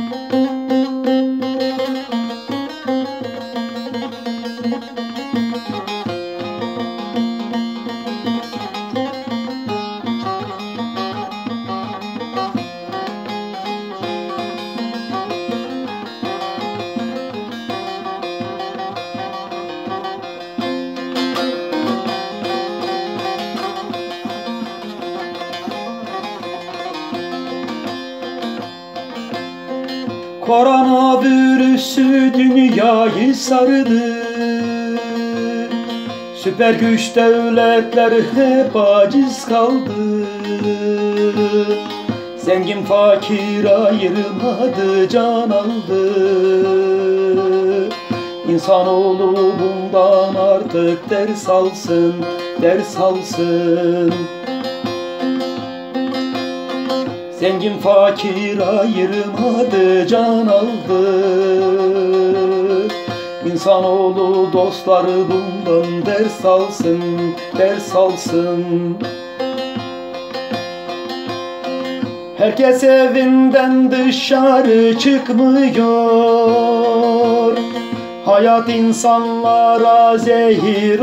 Koronavirüsü dünyayı sardı. Süper güç devletler hep aciz kaldı. Zengin fakir ayırmadı, can aldı. İnsanoğlu bundan artık ders alsın, ders alsın. Zengin fakir ayırmadı, can aldı. İnsanoğlu dostları bundan ders alsın, ders alsın. Herkes evinden dışarı çıkmıyor. Hayat insanlara zehir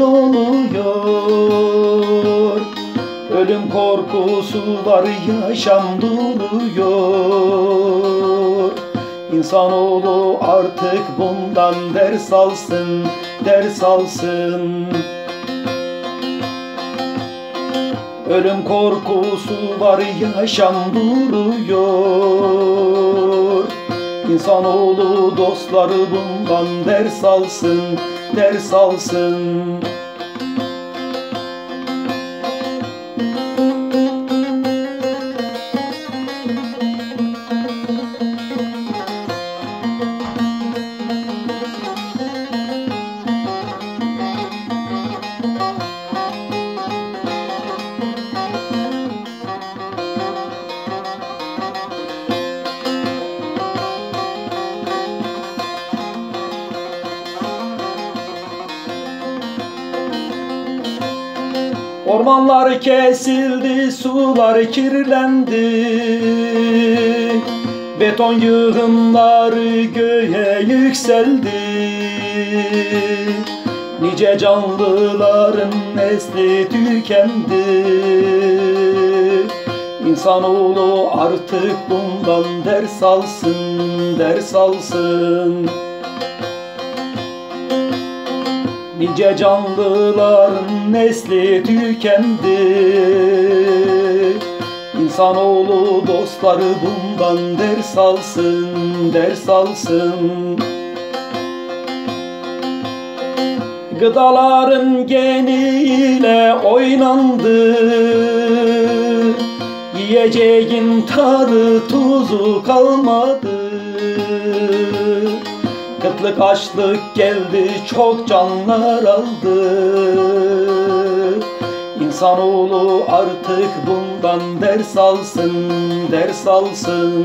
oluyor. Ölüm korkusu var, yaşam duruyor. İnsanoğlu artık bundan ders alsın, ders alsın. Ölüm korkusu var, yaşam duruyor. İnsanoğlu dostları bundan ders alsın, ders alsın. Ormanlar kesildi, sular kirlendi. Beton yığınları göğe yükseldi. Nice canlıların nesli tükendi. İnsanoğlu artık bundan ders alsın, ders alsın. Nice canlıların nesli tükendi. İnsanoğlu dostları bundan ders alsın, ders alsın. Gıdaların geniyle oynandı. Yiyeceğin tadı tuzu kalmadı. Kıtlık açlık geldi, çok canlar aldı. İnsanoğlu artık bundan ders alsın, ders alsın.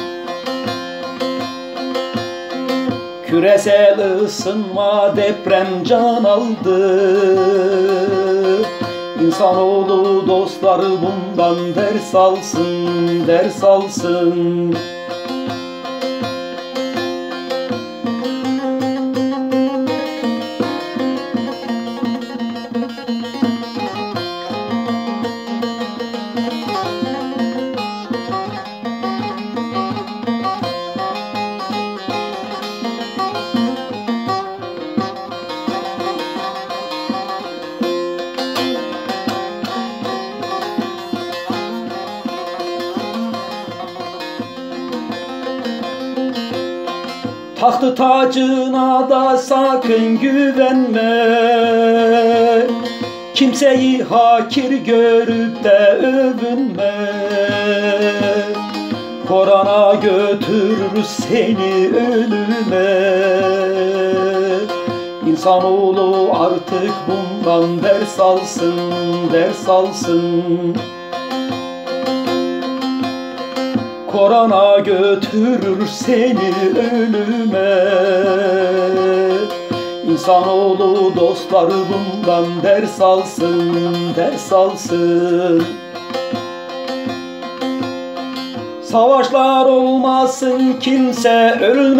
Küresel ısınma, deprem can aldı. İnsanoğlu dostları bundan ders alsın, ders alsın. Tahtı tacına da sakın güvenme. Kimseyi hakir görüp de övünme. Korona götürür seni ölüme. İnsanoğlu artık bundan ders alsın, ders alsın. Korona götürür seni ölüme. İnsanoğlu dostları bundan ders alsın, ders alsın. Savaşlar olmasın, kimse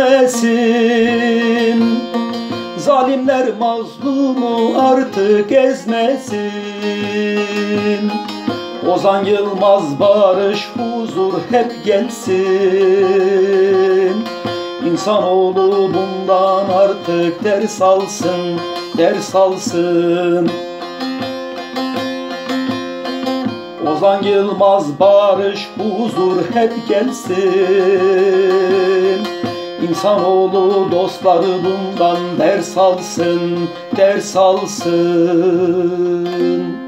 ölmesin. Zalimler mazlumu artık ezmesin. Ozan Yılmaz, barış, huzur hep gelsin. İnsanoğlu bundan artık ders alsın, ders alsın. Ozan Yılmaz, barış, huzur hep gelsin. İnsanoğlu dostları bundan ders alsın, ders alsın.